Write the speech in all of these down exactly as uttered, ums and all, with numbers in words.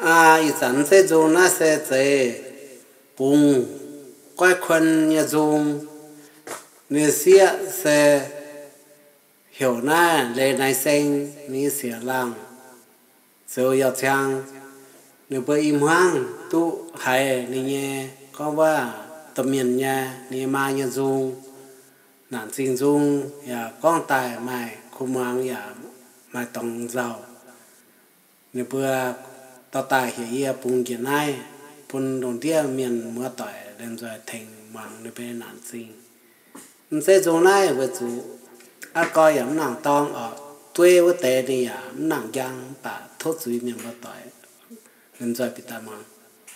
à ít sản sẽ dùng nó sẽ chế bùng quay khuẩn nhà dùng người xưa sẽ hiểu na lệ này sinh ní xỉa lăng rồi giờ chăng nếu bởi im hoang tu hay ní nhé có ba tầm miền nhà ní ma nhà dùng nạn sinh dùng ya con tài mày không mang ya mày tổng giàu nếu bữa tao tài hiểu bùng kiện này bún đồng tiền miền mưa tỏi đem rồi thành mang nếu bên nạn sinh sẽ dùng này với chủ à coi yếm nàng tông ở tuổi với tệ đi à nàng giang bà thốt suy miệng với tỏi nên rồi bị ta mang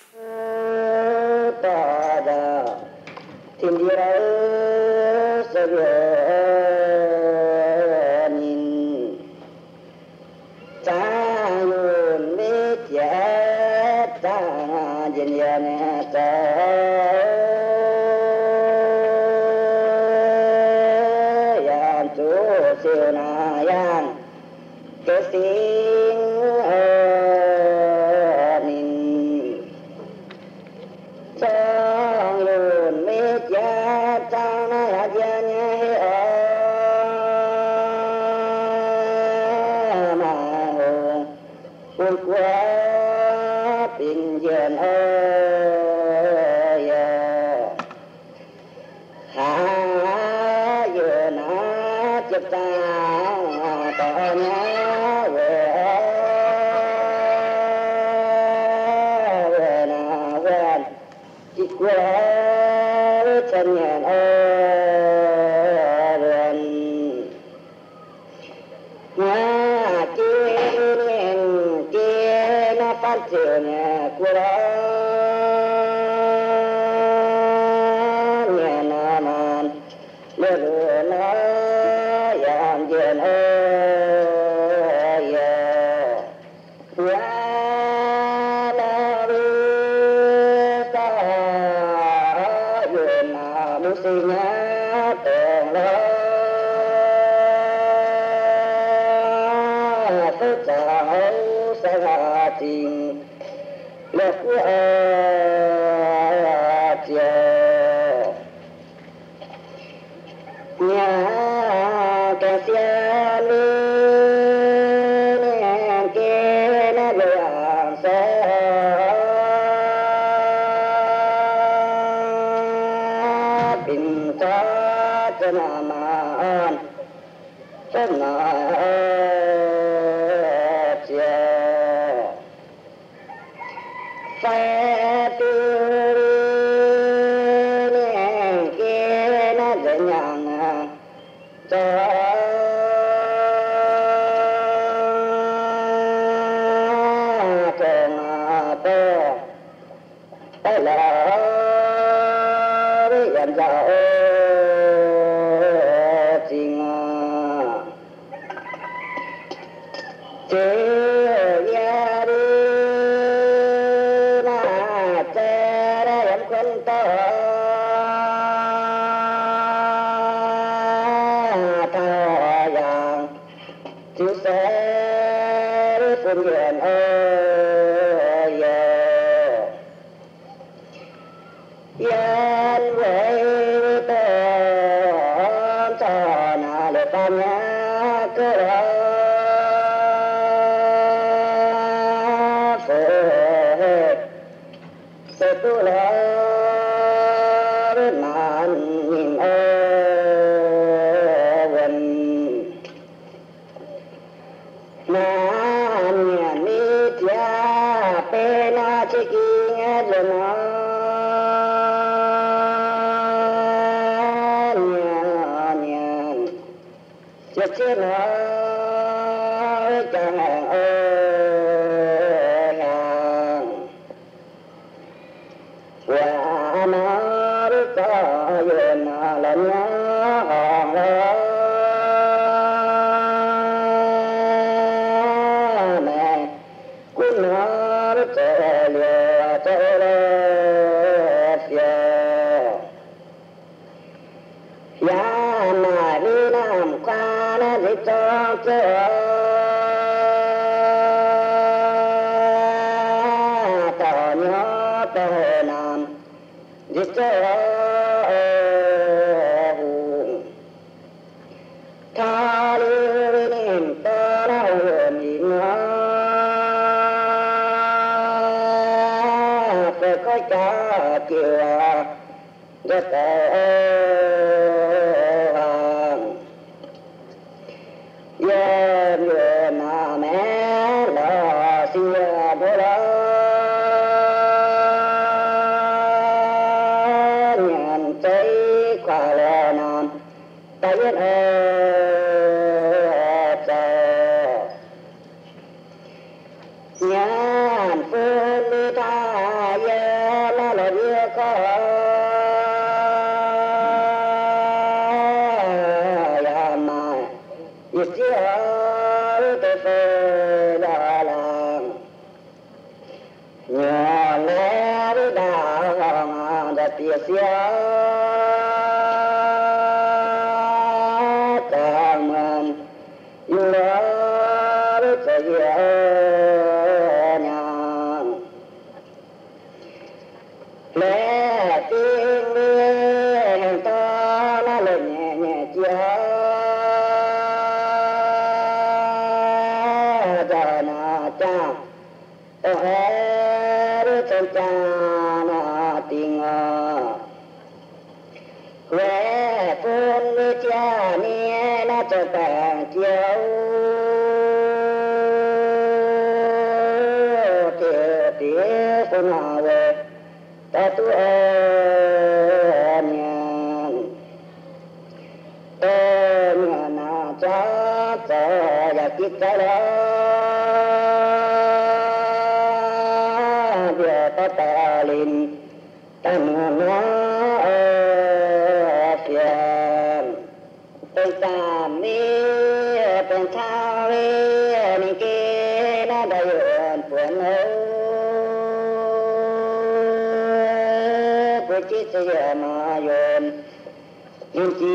ta da tin đi ra sẽ nhìn ta luôn biết giá ta dần dần ta siêu na yang cái tiếng mình trong luôn biết giá ta na là giá nhé mà hồ quân quá tình duyên ơi hả giờ na chụp ta ta nhớ về về na về chỉ qua chân nhện ơi về nhà kia lên kia na phát triển qua nhà na man lừa lừa nó yam duyên ơi qua la đi ta duyên na mu sinh nhá tường lo tất cả hữu sẽ là tình lực ơi chiều nhà cái xe lên kia nó làm xe bình có cho nó mà ăn cho nó chiều xe tiêu lên kia nó dễ nhàng cho trường tôi đây là hiện giờ tình chế gia đi na chế ra em quân tôi chú sẽ phương nguyện ơi yên với tôi cho nào để ta nhớ cơ đó sẽ tu lo nạn nhìn ơi gần na nhà mi tia pe na chi ki nghe rồi nó nhà nhà chết chết nó chẳng hẹn ơi hàng và nó có duyên là nhớ hòn đó ya na đi nam qua na đi cho cho cho tha lưu niệm ta nào niệm phải có cha chiều đất giờ người mà mẹ là xưa bố đó nhận thấy quả là nam ta biết nhàn phương đi ta giờ là lời yêu có ya mà ít giờ tôi phải là làm nhà lẽ đi đào đã tiệt xia cảm ơn yêu lỡ cho lẽ tiếng người ta nó lên nhẹ nhẹ chia giờ na cha tôi hết cho cha na tình quê phun đi cha nia nó cho ta chiếu tiệt tiệt phun nào về ta tu em nhàn em nhàn na cha cha ya kít ta đó dia ta ta lin ta na phiền tên ta mi tên thao mi ni kia na đại diện phượng chỉ sẽ mà yun yun chi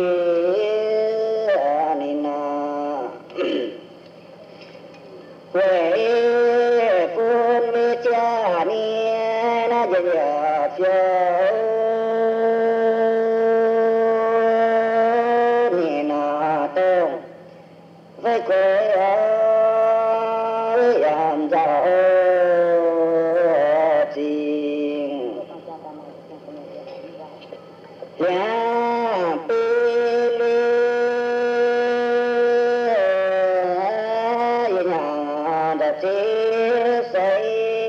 anina quê phun mi cha ni na giờ giờ ni na tông với quê ơi làm giàu ya pili ya da ti sai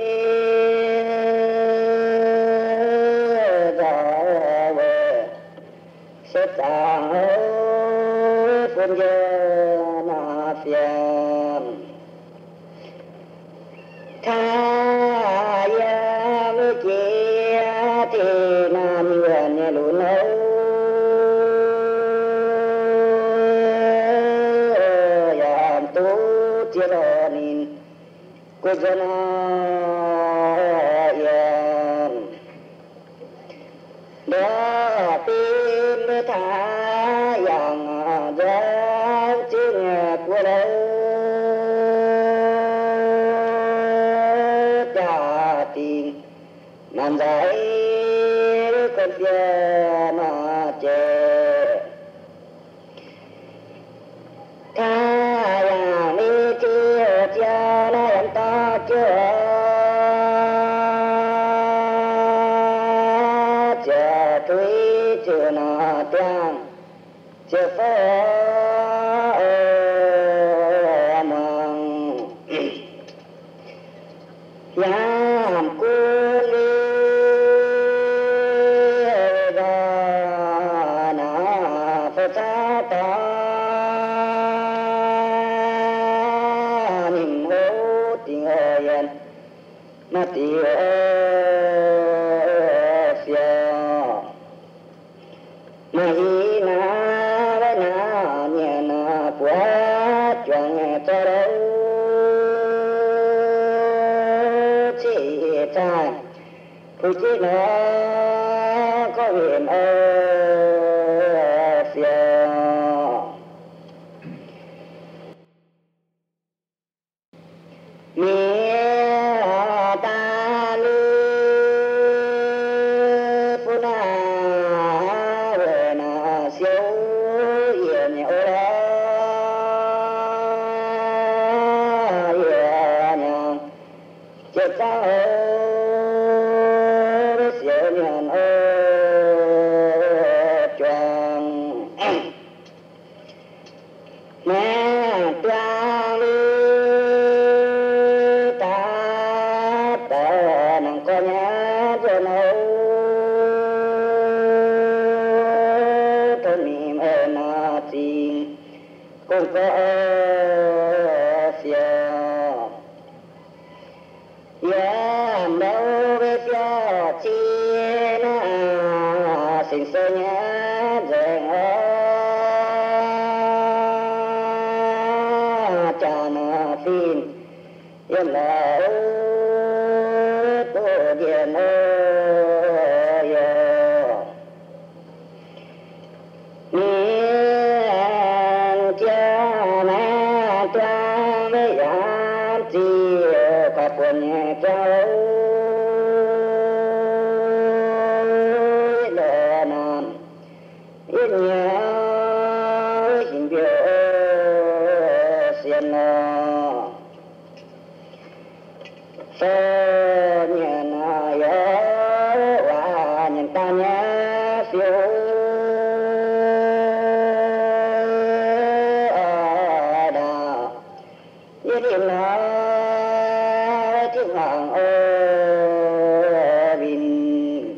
da we se ta phun ya na phiền tha ya mi kia thì nam nguyện như lũ nấu yam tu chia lo nín cô dân yam đó tin tha yang giáo chữ của đâu cha tin nam giải con kia mà chê tha yang mi chia cha na em ta chưa cha tuy chưa na tiếng chưa phá mong yam cu li da na phật ta niệm hô tiếng yên mà tiếng phiền mà hi na với na nhẹ na quá choàng nghe cho đâu chỉ trai cứ chỉ nó có huyền ơ phiền mi ta lu phun chết sao biết siêu nhận ô choàng mẹ choàng đi ta ta nàng có nhớ cho nấu thân niệm ơn na tình cũng có phiền ya đâu biết cho chi na sinh sôi nhớ rèn cha na phim yên là tô điện ơi miền cha mẹ cha với gia chi các quân cháu lệ nam ít nhớ hình biểu xiên lo sơ nhận nhớ và nhận ta nhớ phiêu ở đà như đi nói tiếng hoàng ô bình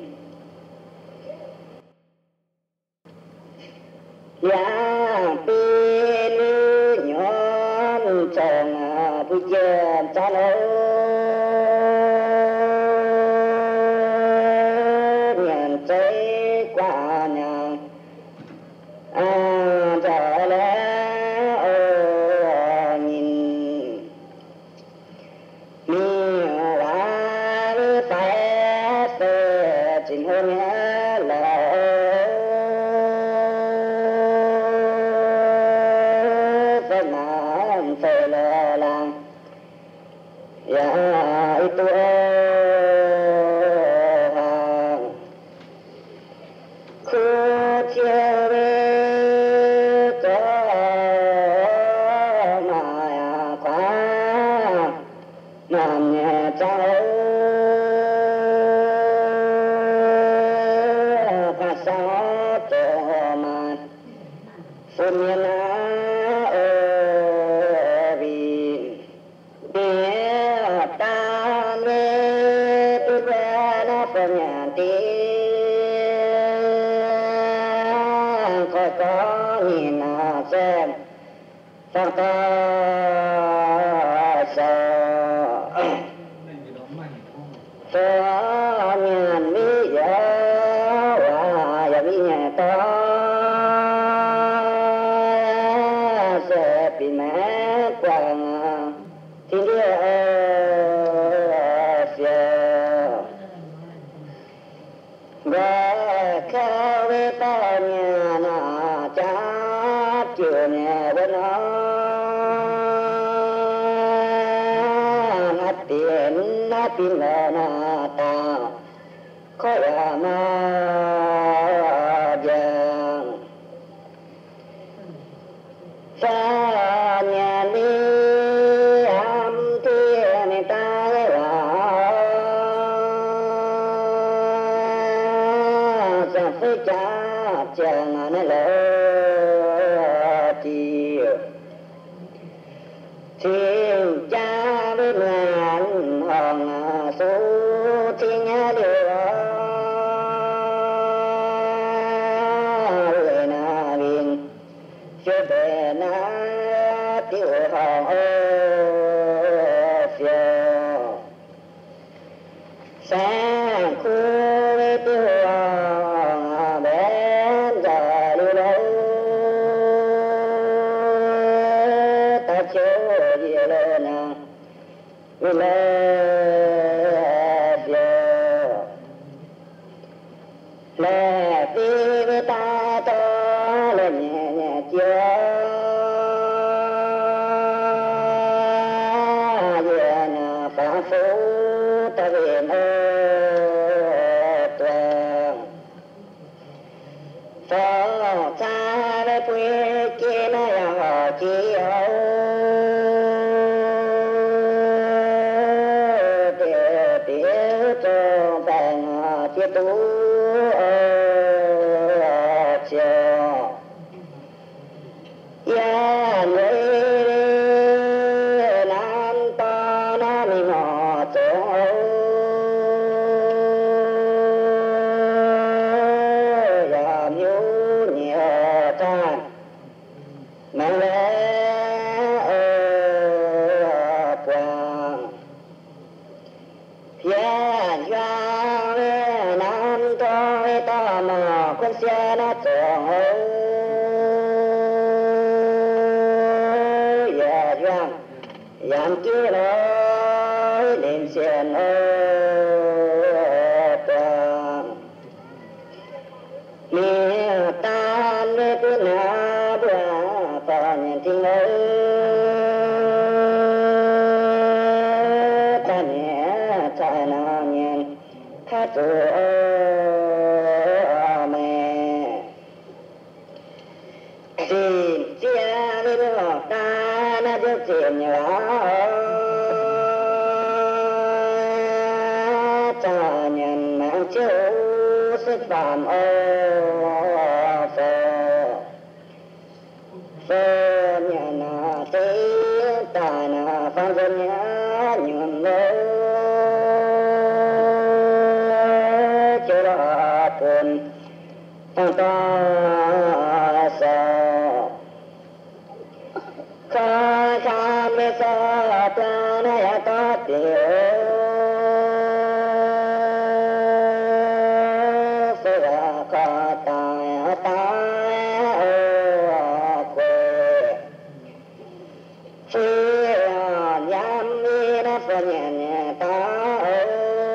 ya pin nhon chồng vui chơi cha lối nhận thấy qua nhà à trở lẽ ô nhìn mi lá phải sẽ trình hơn là phải làm phải là làm ya itu khu chiều về có mà quá làm nhẹ cháu và sao cho mà phun nhiên ở vì biết ta nghe tôi quen nó phần nhà tiếng coi có nhìn nào xem sao ta sợ cho nhàn mi giờ và giờ mi nhà to sẽ bị mẹ quăng thì đi phía và theo với ta nhà na cha chiều nhà bên nó na tiền na tin là na ta có là ma giang xa nhà đi am thiên ta là sa phải cha chẳng nên là chiều thiên cha với ngàn hòn số thiên nhớ điều người na biên cho bé na tiêu hòn phiêu sáng khu với tiêu hòn bé giờ đi đâu ta chưa gì lên nào vì lẽ phiêu lẽ vì với ta to lên nhẹ nhẹ chưa về nhà phá phố ta về nơi toàn phó cha với quê kia nó là họ chi âu như tú chiều ya người nam ta nam ngọ chỗ ya nhu nhẹ tan mang lẽ quang ya ya nam tôi ta mà con xe nó chỗ yam kia nói lên sen toàn mẹ tan với cứ na bữa ta nhận tin ơi ta nhẹ cha na nhận tha tu mẹ thì chia với đứa ta na được chuyện nhỏ ta nhận mang chiếu sức phạm ô phơ phơ nhà na tí ta na phan dân nhá nhuận lô chỗ đó tuần ta ta sợ kha kha mê sa ta na ya ta tiêu phê ra kha ta ya ta ô quê phê ra yam mi na phê nhẹ nhẹ ta ô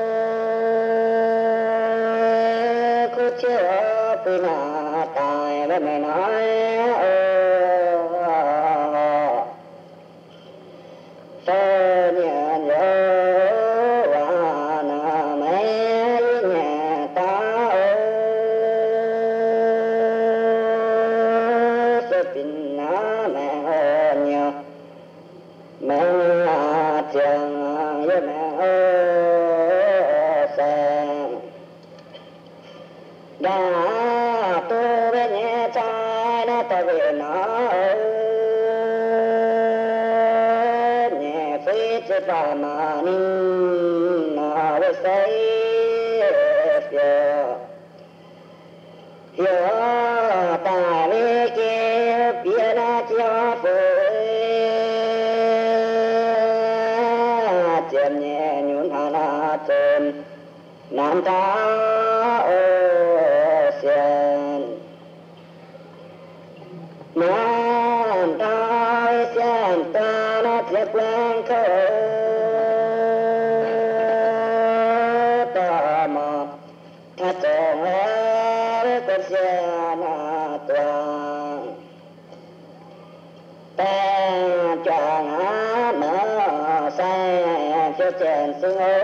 khu chiếu phê na ta với mẹ nói phê nhẹ nhẹ và na mẹ nhẹ ta phê tình na mẹ hơn nhờ mẹ chàng với mẹ xem đã tu với nhẹ cha na ta về nó nhẹ phê chế bà mà nín nó với say phiêu phiêu ta với kia bia na chia phê chiếm nhẹ nhún hà na chôn nam ta ô sen nam ta sen ta na thiệt quen khơi ta mà ta trông với con xe na toàn ta chọn mở xe cho chèn xương ơi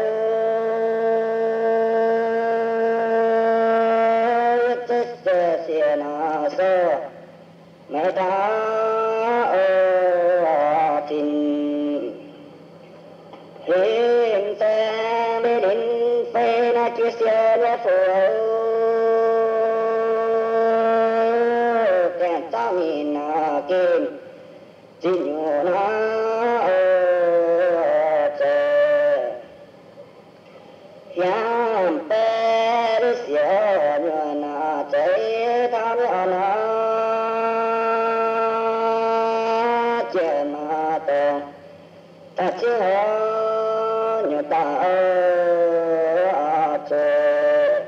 chết xe xe na sơ mẹ ta ô tình hiểm xe bên đến phê na chia xe nhé phù kèm ta nhìn na kim chỉ nhủ na yam pe ru xia nhua na chế ta nhua na chế ma tông ta chế nhua ta chế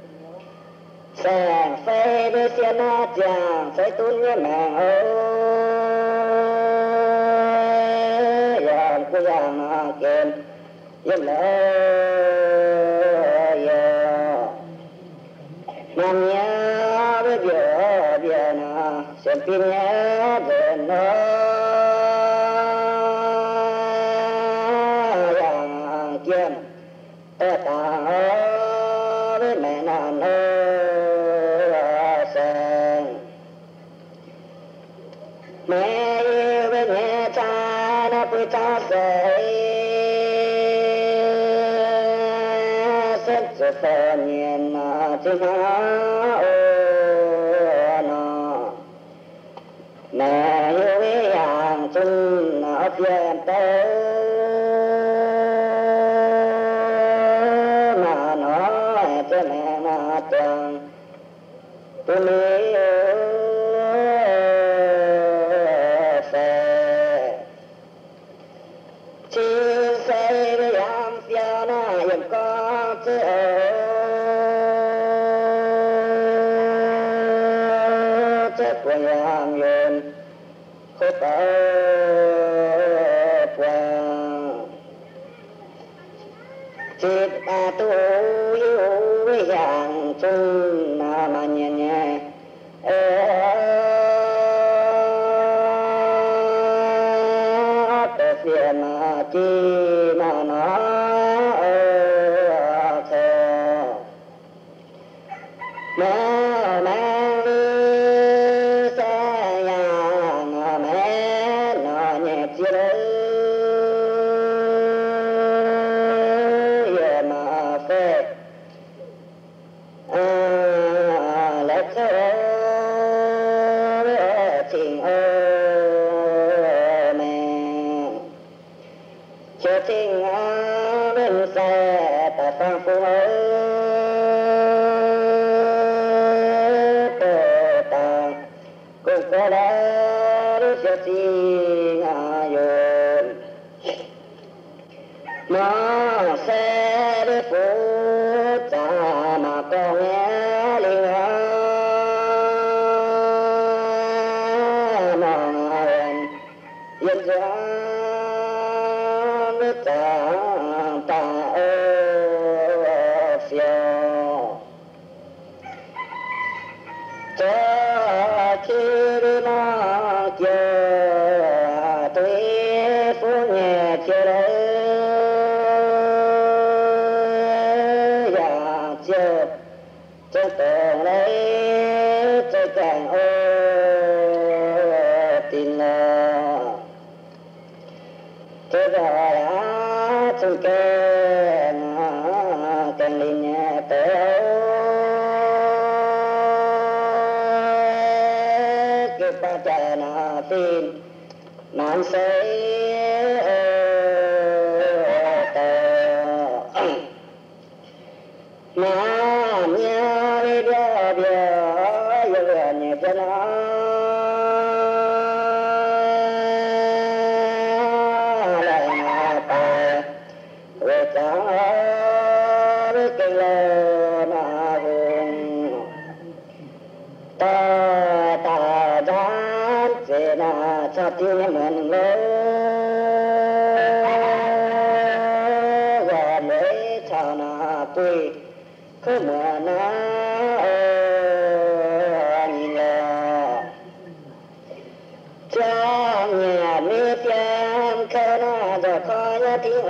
sang phê ru xia na chàng phê tu nhé mẹ ơi yam ku yam na kem yam lệ nam nhớ với vợ vợ na xem phim nhớ về nó yang kiếm ta ta với mẹ nàng ơi xem mẹ yêu với mẹ cha nó phải cha dạy xét cho phật nhiên thiên hạ nó mẹ yêu ý hàng chung nó phiền tới mà nói cho mẹ mà toàn tôi lý sẽ chỉ sẽ với em phía nó em có chứ chết của em yên khổ tớ quang chết ta tu yêu với hàng chung mà nhẹ nhẹ tự phiền mà chi mà nó thề mẹ mẹ đi xe nhà mẹ nó nhẹ chi đấy mà phê lẽ thơ tình ơi mẹ cho tình bên xe ta phang phu ơi ta cũng có lẽ đi cho tình ayun nó sẽ đi phụ cha mà con nghe linh yên ra với ta ta ơi phiêu cho khi đi nó kia tôi phú nhẹ chưa đấy dạ chưa cho tường lấy cho càng ơi tin là thế rồi á chung kê càng linh nhẹ tới cái ba trẻ nó tin nón xây mà nhớ đi bia bia yêu nhẹ cho nó ta ta dán về na cho tiếng mình lớn và lấy chào na quỳ cứ mưa na nhìn là cha nhà mi tiếng khơi na giờ coi nhớ tiếng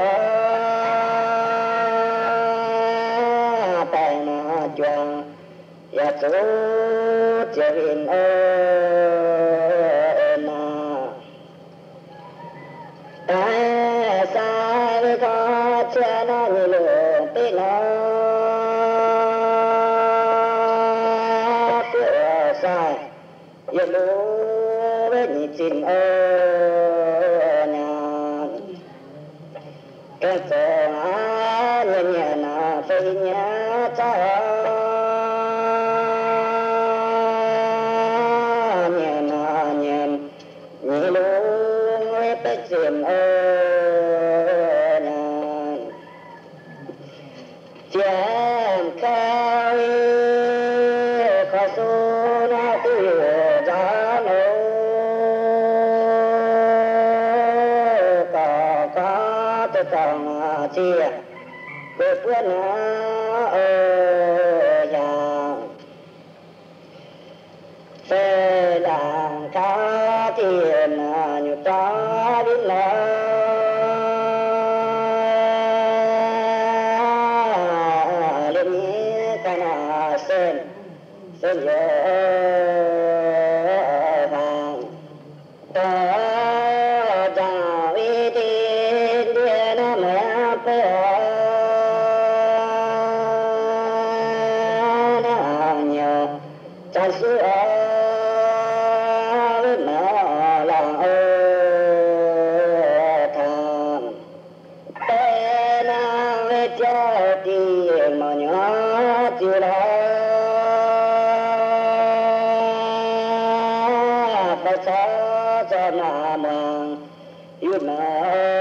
ơi tay na chuông ya chú chưa hình ơi na ai sai với có chưa nó như lửa tí nó chưa sai ya lũ với nhị chín ơi na cái chỗ nhẹ nhẹ na phải nhẹ cha chuyện ơi nàn chém khai khó su na tư giá nô có có tự trọng chia về phương ơi giang phê làng cá tiền như ta biết là lên nhé cái nào sen sen dễ vàng ta chào ý tin điện mẹ phê cha tiền mà nhỏ chưa đó phải sao cho mà màng yêu mà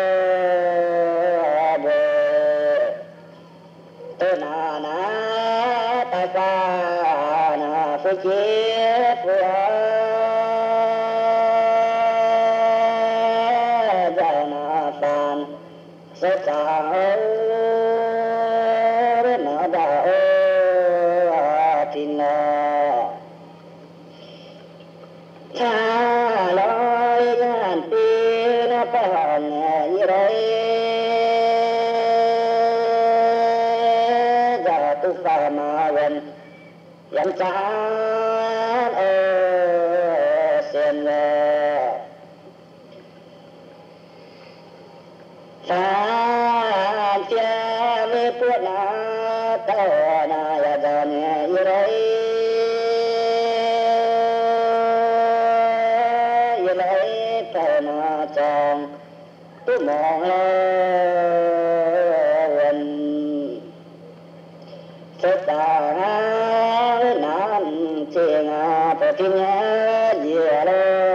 về tôi na na ta ca na phải chết với giờ na phàn sẽ sao nó đã tin nó cha lối ngàn tin nó phải như đấy giờ tu phải mà gần dám chán ơ xem sa chia với puốt na tao na ya dan như đấy như đấy tao na chồng tu mong lên sẽ ta nan chiêng bờ thiên dìa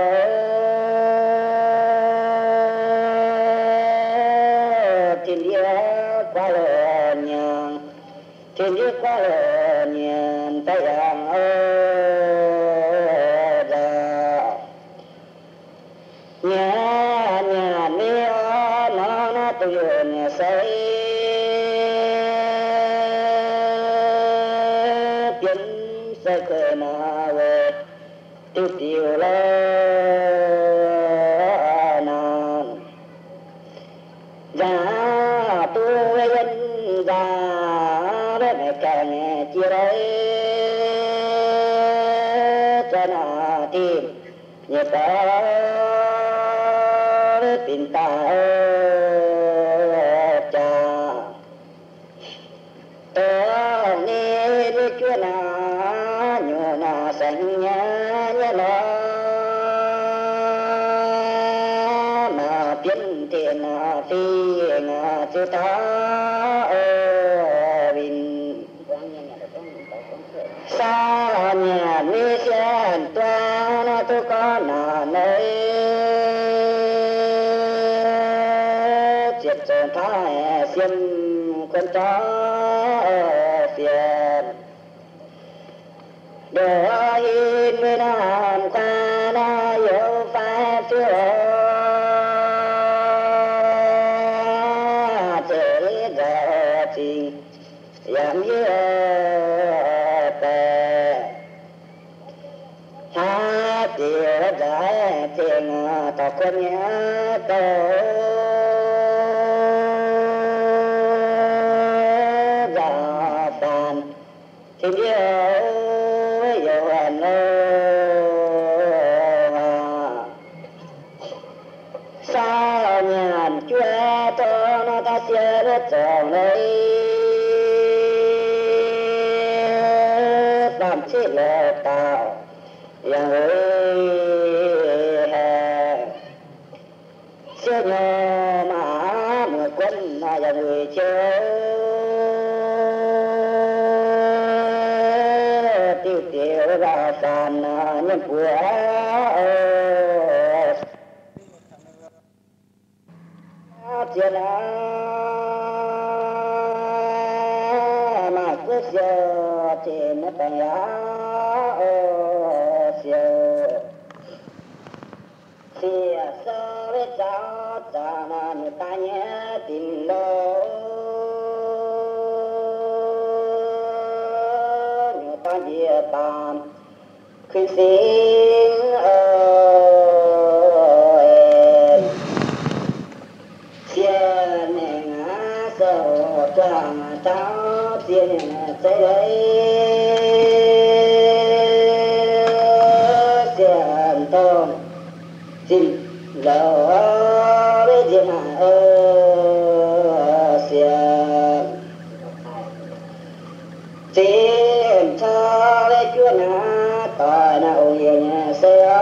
thiên địa qua lệ nhàng thiên địa qua lệ nhàng tay hàng ơ ra nhà nhà ni nó nó tu nhà xây tiến xây khởi mà về tiêu tiêu lên tu dân già đó mẹ càng chia đấy cho nó tìm như có tình ta cha tôi nghe biết chúa nào nhớ nào xanh nhá nhớ nó mà biến tiền phi chư ta ở bình xa nhà mi sen toa nó tu có nà nơi triệt trần thái xiêm quân chó phiền đồ in với nam qua na yêu phai phiêu giảm như tè tha tiêu giải tiền tao quân nhớ tao giả phàn thì yêu yêu hận sao nhàn chúa tôi nó ta sẽ rất tròn đây làm chết là tạo yang ơi hè sẽ nhờ mà một quân là yang người chơi tiêu tiêu ra sàn nhân của chuyện mà cứ giờ thì nó phải xìa so với cháu cha là người ta nhé tình lô người ta dìa tàn khi xin ơi xìa nè ngã sầu chàng cháu xìa nè xây đấy xìa tôn xin lỡ với thiên hạ ơ xiên xin cho với chúa na tội nào hiền xe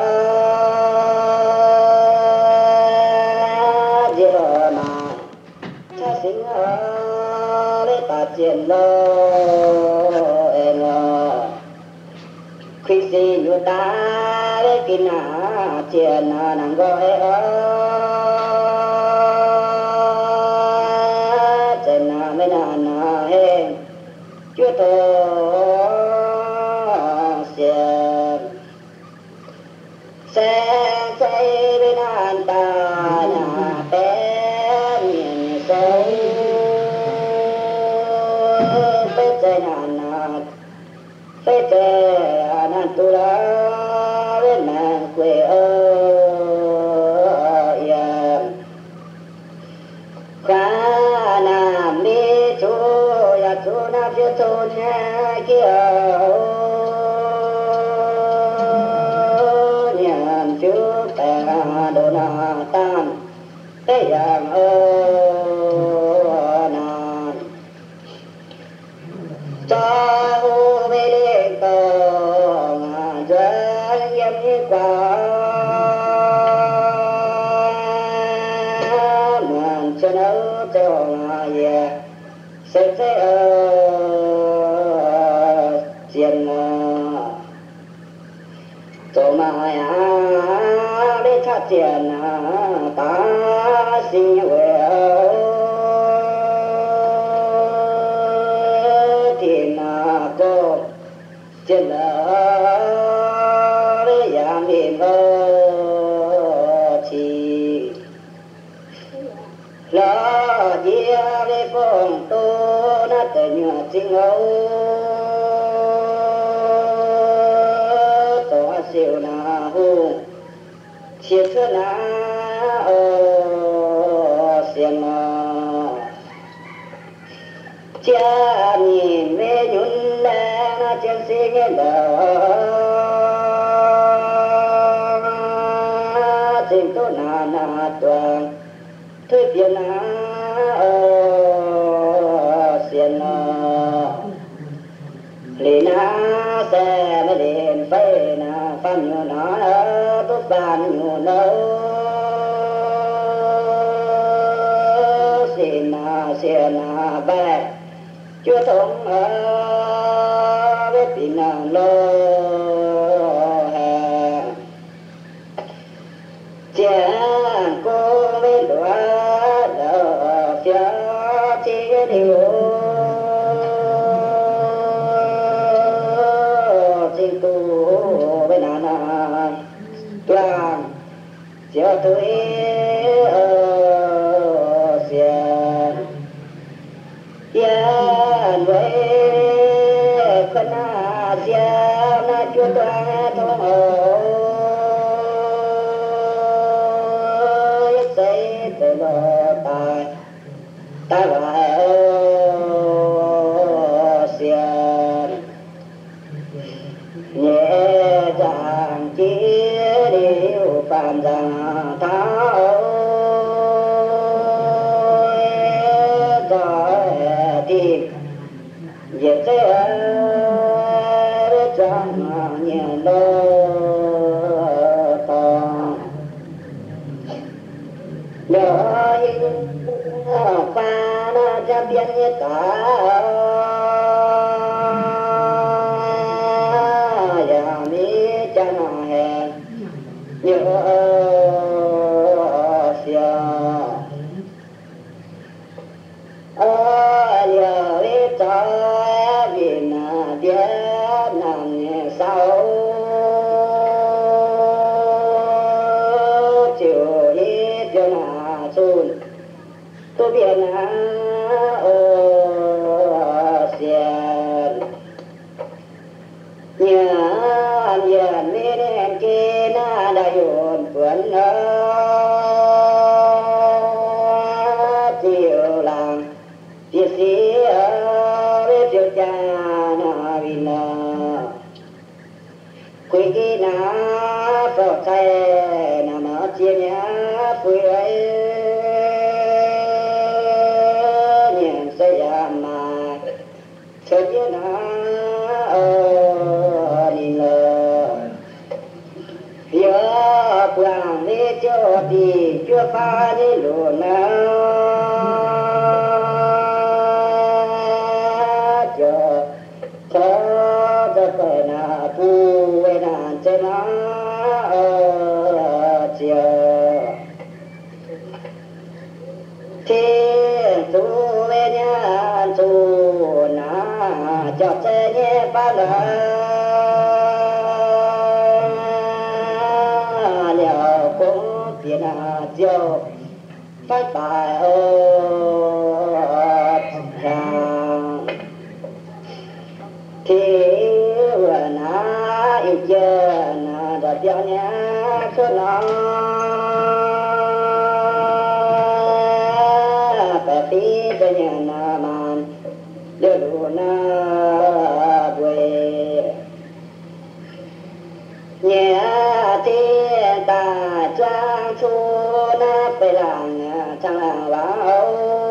diệu mà cha sinh ơ với ta chiến lo em khi gì như ta để kinh na chiến nàng gọi ơ trên na mấy na na hen chúa thọ xem xem say bên an ta nhà bé miền sâu bé chạy ngàn nát bé chạy ngàn tu la bên nàng quê ơi khá nam đi chú ya chú nam phía chú nhà kia nhàn chú bè đồ na tan cái dạng ơ nàn cho u bê đê tờ ngà dơ yếm như quả ngàn chân ơ cho ngà ye sẽ sẽ ơ chiên tổ mà ya để thắt chiên ta sinh huệ thì na cô chiên để giảm hiểm ơ chi lo dia để phong tô na tự nhựa sinh âu tổ siêu na hu chiết thưa na ơ xiên cha nhìn về nhún lên na chân sinh nghe lỡ tình tu na na toàn thôi biển na xiên lì na xe na đền phê na phan nhiều na tốt bàn nhiều nâu xin na xiên na bè chúa thông ở biết tin na lô hè chàng cô với đóa đỡ phía chi điều chính tu với nà nà toàn chiều tuổi ở xiên yên với con na xiên na chúa toàn thông ơi xây từ lo tài ta lại ở xiên nhẹ dàng chia điều phàm rằng tháo rồi tìm việc thế trong nhẹ lơ tòng nhớ pha na cha biến như cả ya mi cha na hẹn nhớ xia ơ nhớ biết cho vì na biết nằm nhẹ sau chiều đi cho na xuân tôi biết na ô xiên nhớ anh nhận biết em kia na đã dồn quấn ơ chiều làng chiều xí ơ biết chiều cha na vì na quý kỳ na phở tay na mở chia nhá quý ấy nhìn xây mà cho biết na ơ đi lờ nhớ quảng đi cho đi chưa pha đi luôn na trên nó chiều thiên tu về nhà tu na cho xe nhé ba la liệu cũng tiền à chiều phát tài ơi thì vừa na yêu chơi na đã tiêu nhá cho nó phải tí cho nhà na man đưa đủ na về nhà tiền ta trang chu na phải làm trang làm báo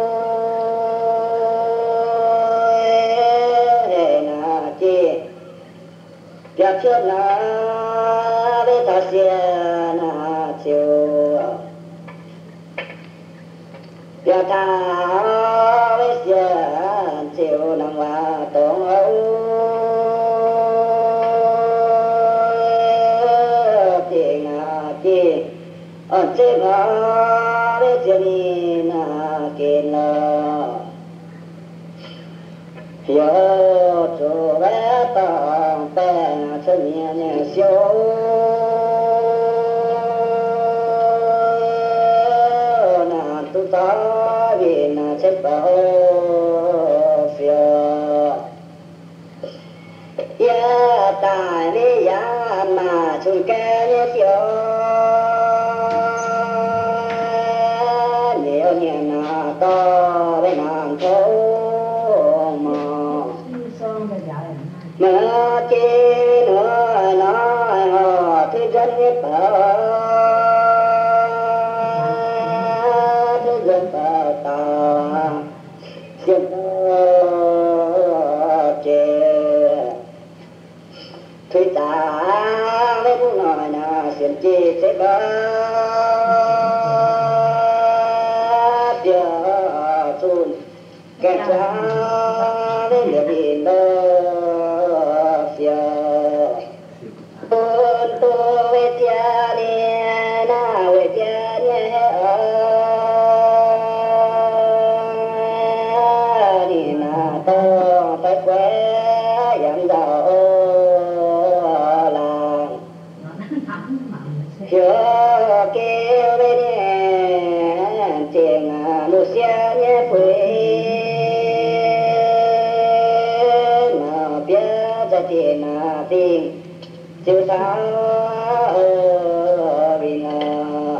ya cho na để ta xem na chiều ya ta để xem chiều năm qua tổng âu tiền na chi ở trên đó để xem đi na kiến lo yo cho bé tao bé cho nhẹ nhẹ xíu na tu ta vì na chết bao phiền ya tài đi ya mà chung cái nhẹ xíu nhiều nhẹ na to bên nam thấu mà chi nữa nói họ thì dân nhất bảo thì dân bảo ta dân chê thì ta mới muốn nói là xin chi sẽ có giờ xuân kẹt ra đến địa điểm đó Pun tu wetiane na wetiane ni na to ta quê dặm đầu làng chưa kêu bên tiền lu xe nhé quê mà biết ra tiền là tiền chiều sáng ở vì là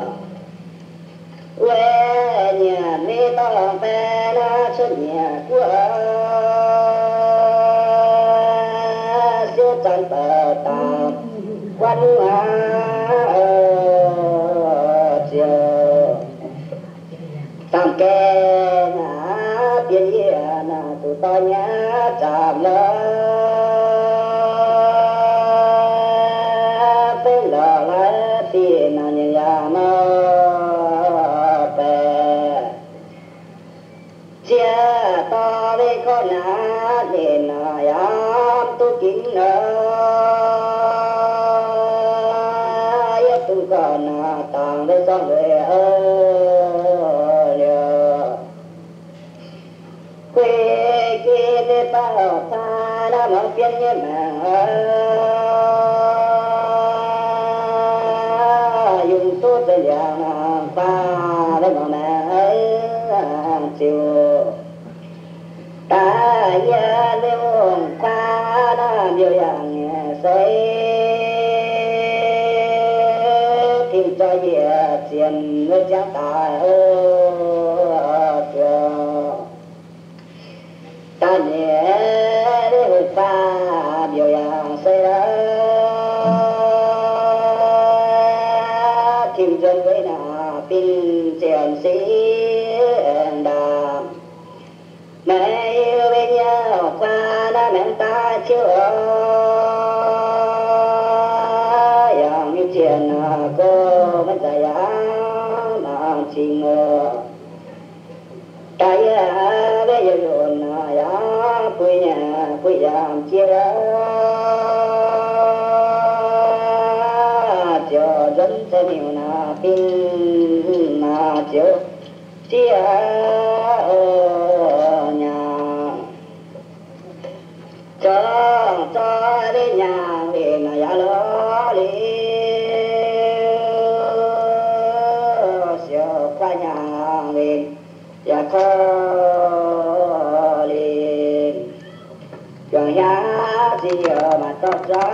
quê nhà mi to bé na xuất nhà của siêu chân tờ tàu quan hoa chiều tam kê na biên hiền na tụ to nhá chạm lớn con na nên am tu kính na ya tu con na tang để xong về ơi quê kia để bao xa đã mang phiền nhé mà dùng tốt để làm pha để mà mẹ chiều ta ya lưu qua na biểu dạng say tìm cho địa tiền với cha ta ơ ta nhẹ lưu qua biểu dạng say đó tìm chân với na pin tiền sĩ đàm mẹ yêu bên nhau qua đã mẹ ta chưa yang như chuyện cô vẫn dài mà chỉ ngờ cái bây giờ rồi ya quê nhà quê làm chia in mà chiếu chia ở nhà cho cho đi nhà về là ya lo đi siêu qua nhà về ya có đi cho ya gì mà tốt ra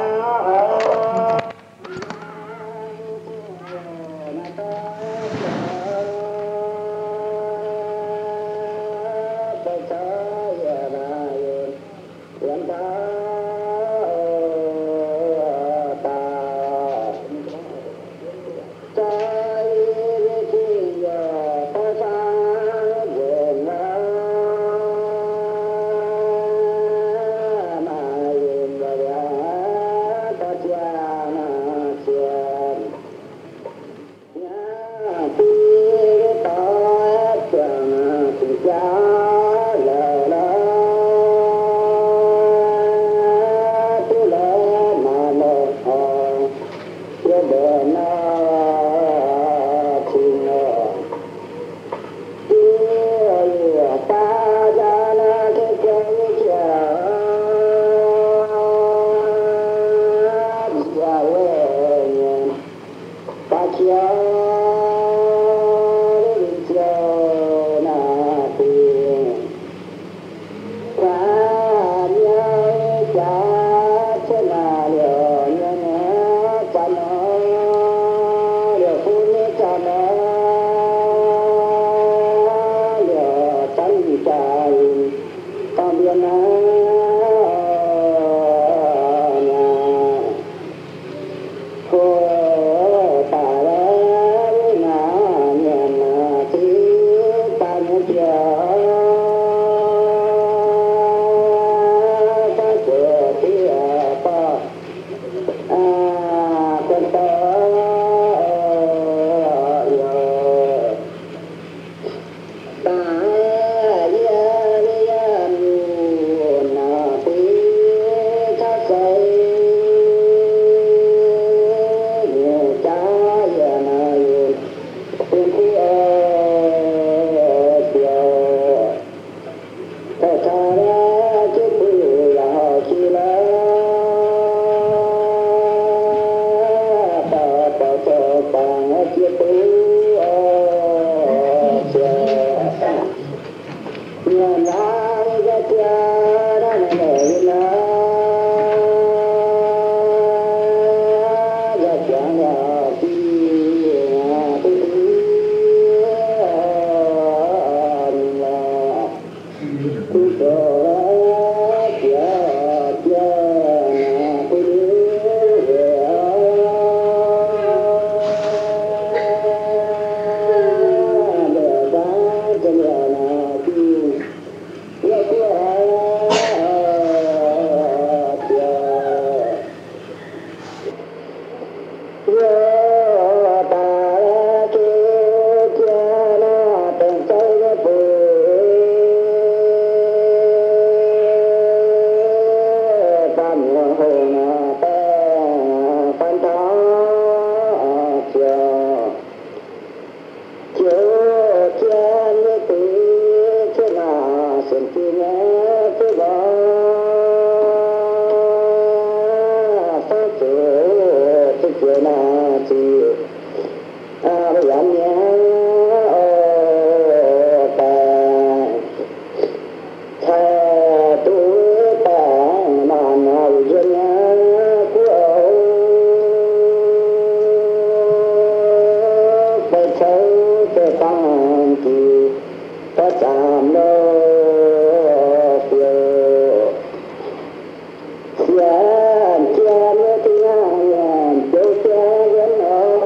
Hãy subscribe cho kênh Ghiền Mì Gõ để không bỏ lỡ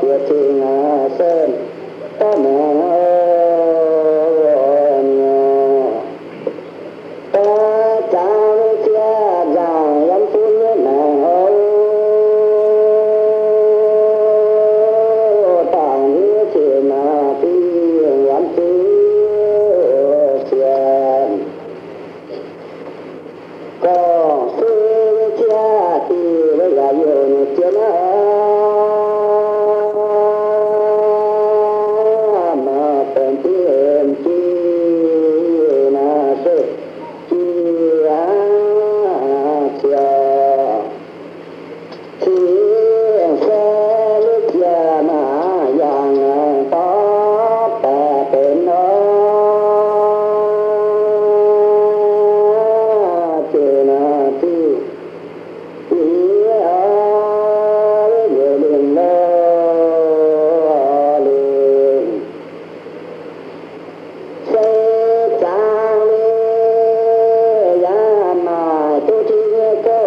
thiệt thì sơn ta mẹ ta chào chia rằng em phu nhân nàng ơi tàng như thì mà đi em phu tiền có sư chia thì bây giờ nhiều tiền mà tên tiền chi là sự chi á chia thì sẽ lúc giờ mà dạng có ta tên nó thì là thì thì ở người đừng lo liền sẽ trang lý giá mà tôi chỉ có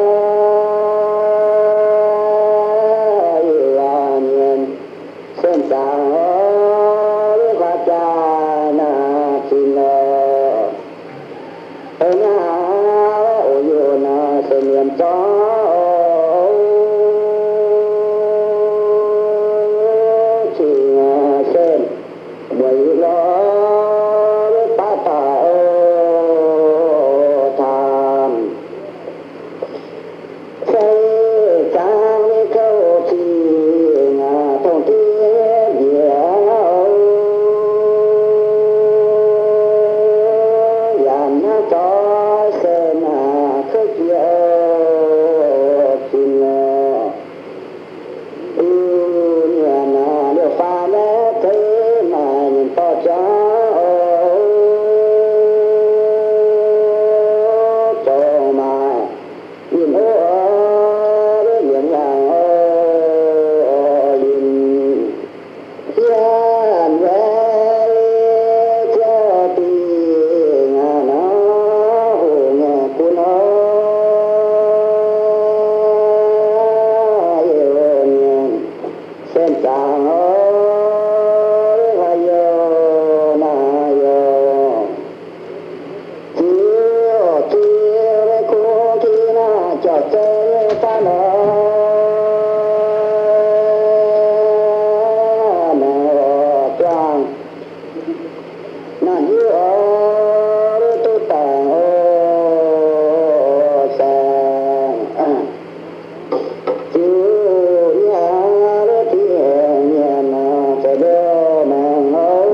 là nhiên xem sáng với hoa trà na xin lo ở nhà ô yêu na sẽ niệm cho chỉ xem bởi lo với ta ta tham xây trang với câu thì ngà thông tin địa làm nó cho xem mà khất diệu xin yêu nhà na được pha mẹ thế mà nhìn to cho cho mà nhìn ô với những làng ô nhìn hiền về cho tình nó hùng của nó yêu nhìn xem chàng ơi hay yêu na yêu chiều chiều với cô thì na cho chơi ta nó mẹ trang na như ở tôi tàng ô sang chiều nhà thì nhà na sẽ đưa nàng ơi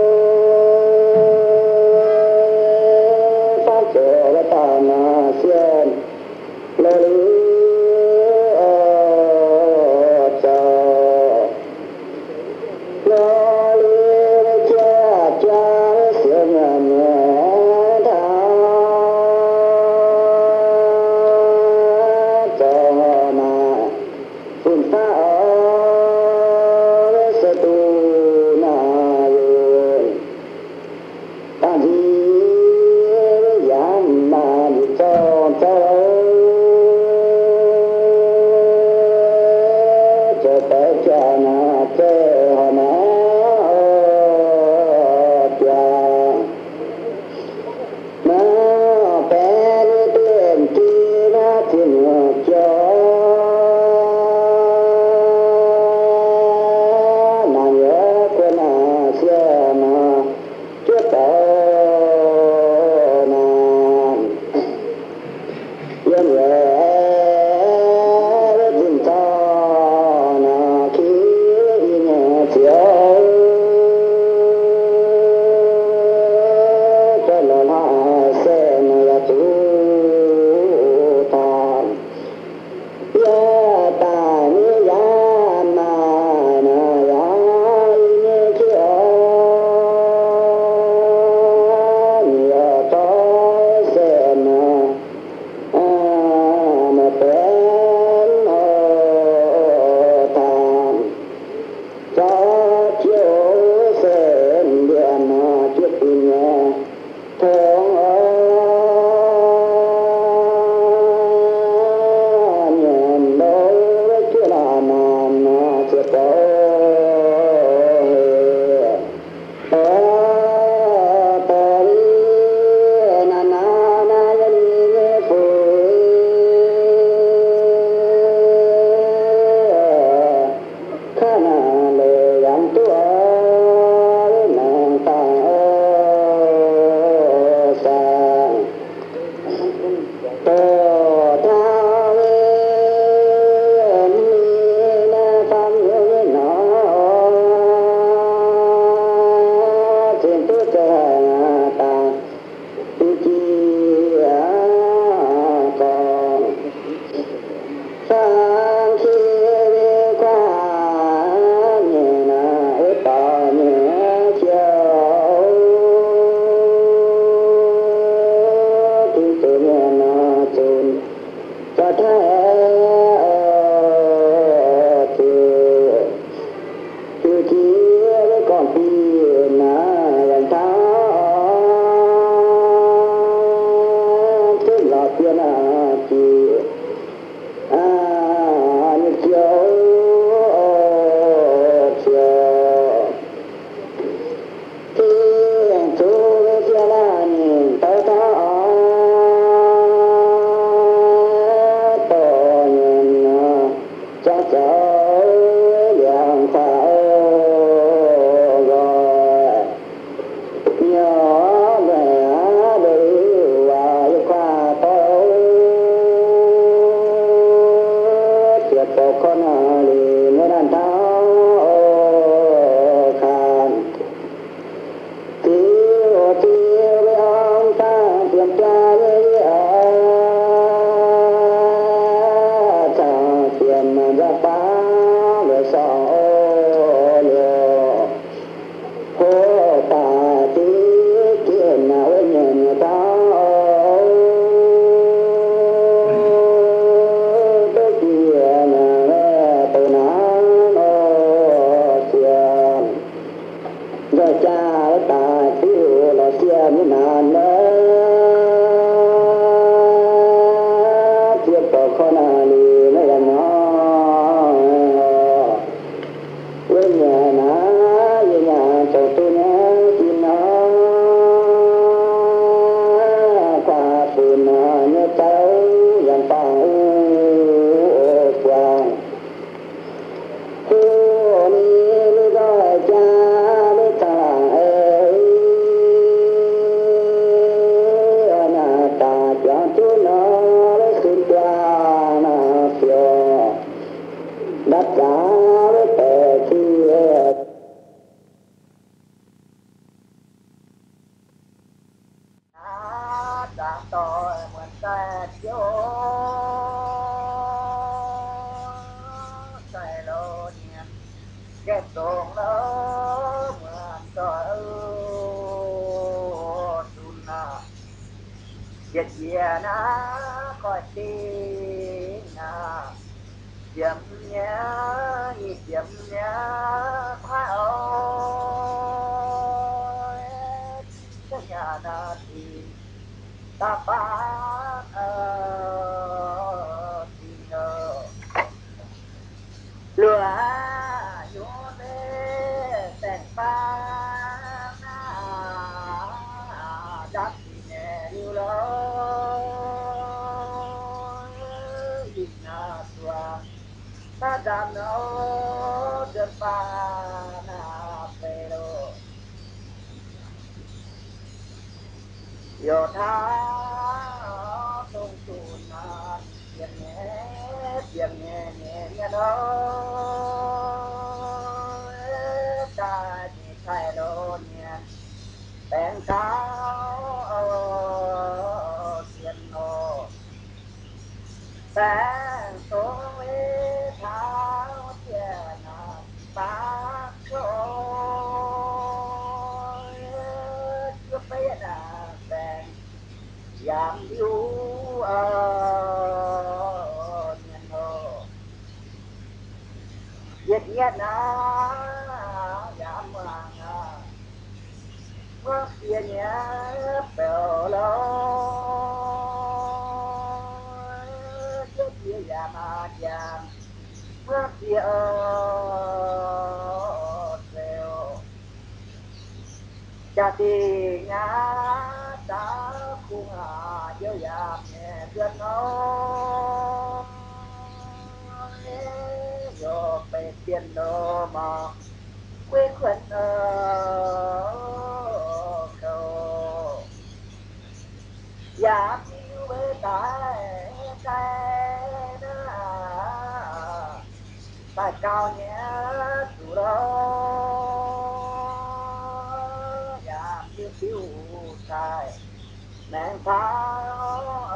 phát trở ra ta na xem lời cho lời cha cha sửa nhà nhẹ tha cho mà phun pha ở sẽ tu na rồi ta đi dám mà đi cho cho cho tới cha na chê họ mẹ cha nó bé đi tiền chi nó thiên cho mà nhớ quên à xe mà trước đó nam yên về tình cho na khi nhẹ chiều cho lần hạ xem là chú tham ya ta ni ya ma na ya ni chiều ya to xem mà tên tham cho chiều xem điện chiếc tin nhẹ thương nhìn đâu chưa là nam chưa có tệ chi đã tôi muốn ta chiếu sai lô niệm ghét tuồng nó mượn cho đun na việc gì na coi tin na diệm nhá nhịp diệm nhá phải ơi cái nhà na thì ta phát ở thì ngờ lửa nhú lê tèn pha đắp thì nè lưu lối in na tua ta đam nó đơn pha na pero yo tha tung tu na tiền nhé tiền nhé nhé nhé đó ta đi thay đồ nhé bèn cao tiền nô bèn số lê tháo tiền na bác rồi chưa biết là bèn giảm yếu ở nhân hồ việc nhất là giảm hoàng mất tiền nhé bèo lâu chết kia giảm à giảm mất tiền bèo cha thì ngã ta cũng à dấu giảm nhẹ duyên nó rồi về tiền đồ mà quê khuẩn ở cầu giảm yêu với cái cái đó tại cao nhé chủ đó giảm yêu phiêu sai nàng tháo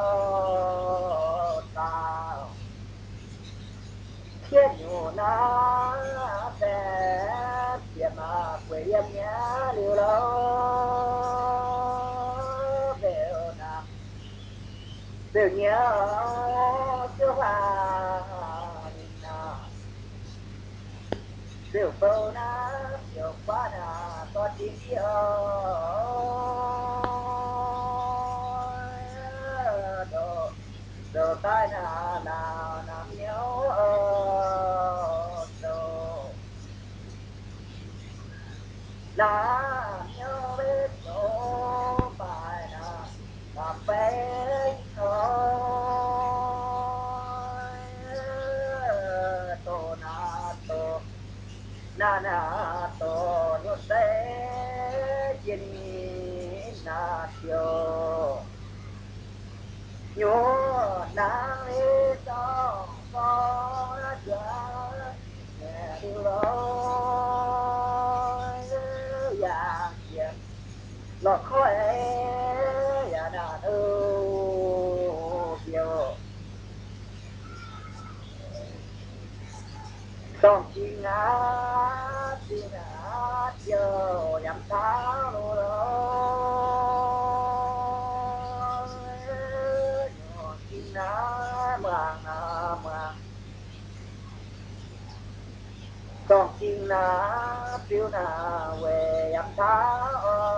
tao thiết nhủ nó sẽ tiệm mà quê em nhé liều lâu đều nằm đều nhớ chưa hòa đều phâu ná đều quá nà có tí đồ đồ tai nà nào nằm nhớ đồ là nhớ biết đồ phải nà làm bé thôi tô nà tô na na to yo se yin na tio yo na le so so ja ne du lo ya ya lo khoi ya na du yo con chi ngã chi ngã chờ nhắm tháo đồ đó nhỏ chi ngã màng à màng con chi ngã phiêu nà về nhắm tháo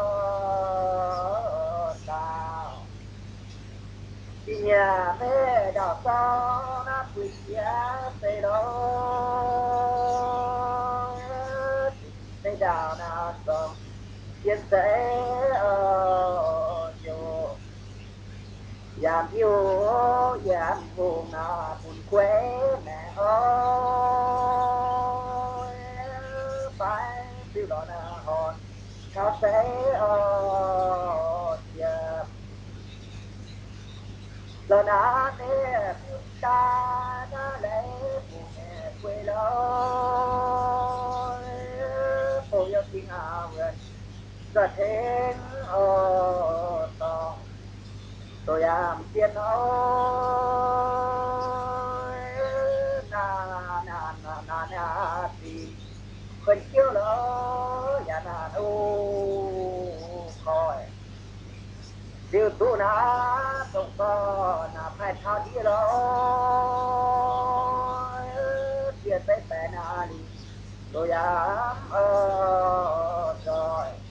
tao chi nhà mẹ đào sao nó quỳ giá tê đó tê đào nào còn chiến sẽ ở chỗ giảm yêu giảm buồn nào buồn quê mẹ ơi phải phiêu đó là hòn cao sẽ ở giờ lo na nè ta na lệ buồn mẹ quê lo ơi cô yêu tình à vườn giật hết ở tòng tôi am tiền ơi na na na na na thì khẩn chiếu lỡ nhà na đâu coi điều tu na tổng có na phải thao đi lỡ tiền tới bè na đi tôi am ở rồi